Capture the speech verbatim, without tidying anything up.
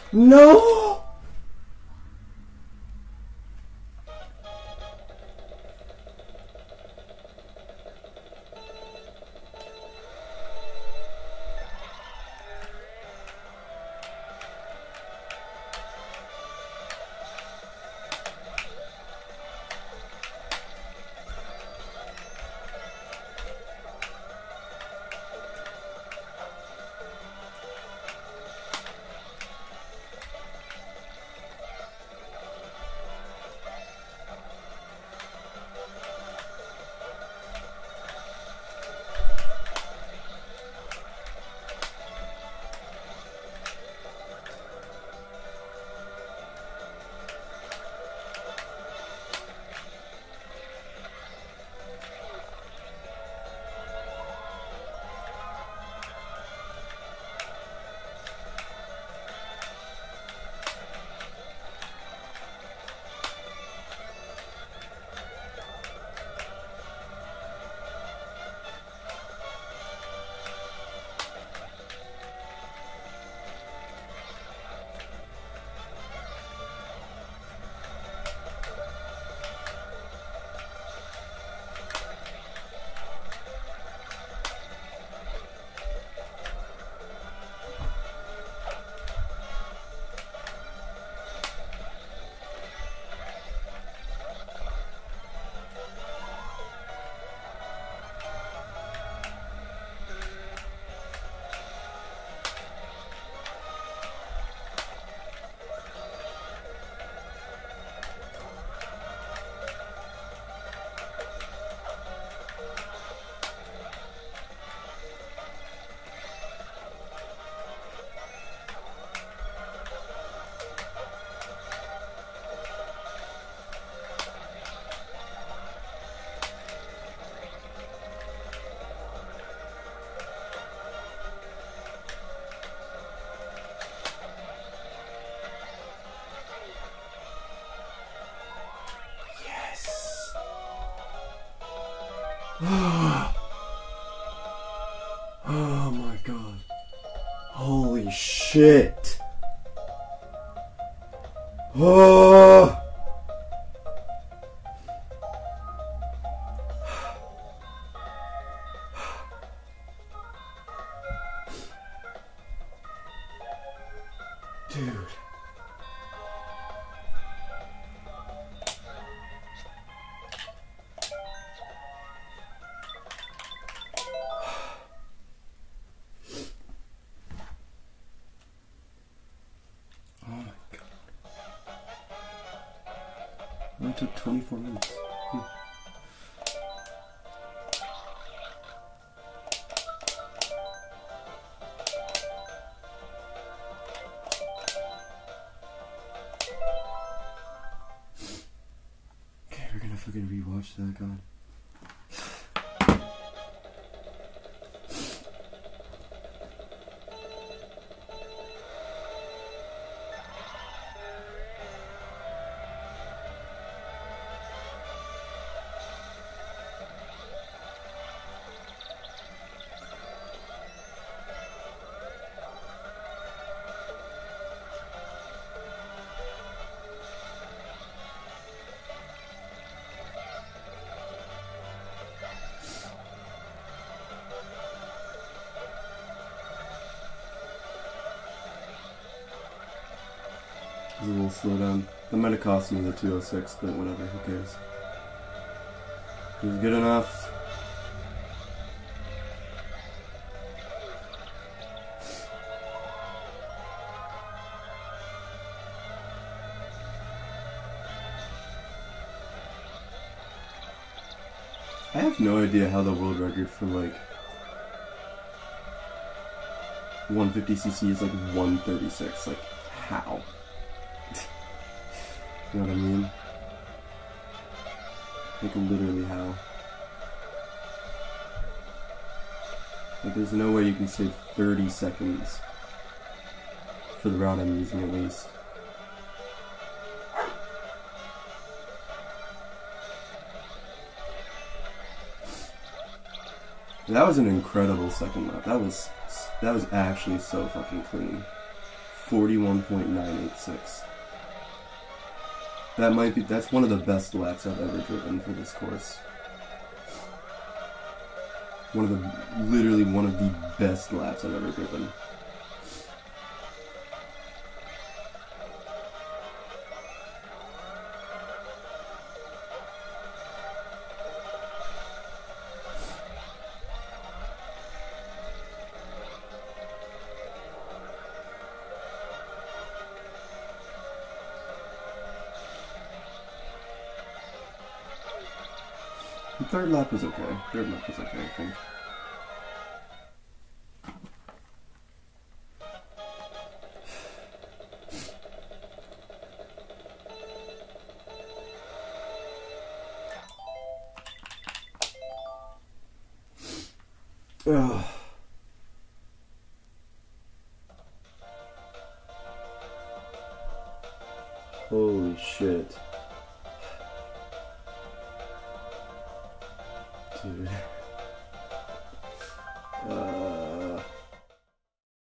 No! Oh my god. Holy shit. Oh. Dude. It took twenty-four minutes. Hmm. Okay, we're gonna fucking rewatch that, God. A little slow down. The might have cost me the two oh six, but whatever, who cares? It was good enough. I have no idea how the world record for like one fifty c c is like one thirty-six. Like, how? You know what I mean? Like, literally how? Like, there's no way you can save thirty seconds for the route I'm using, at least. That was an incredible second lap. That was, that was actually so fucking clean. forty-one point nine eight six. That might be, that's one of the best laps I've ever driven for this course. One of the, literally one of the best laps I've ever driven. The third lap was okay. Third lap was okay, I think. Ugh. Holy shit. Dude. Uh...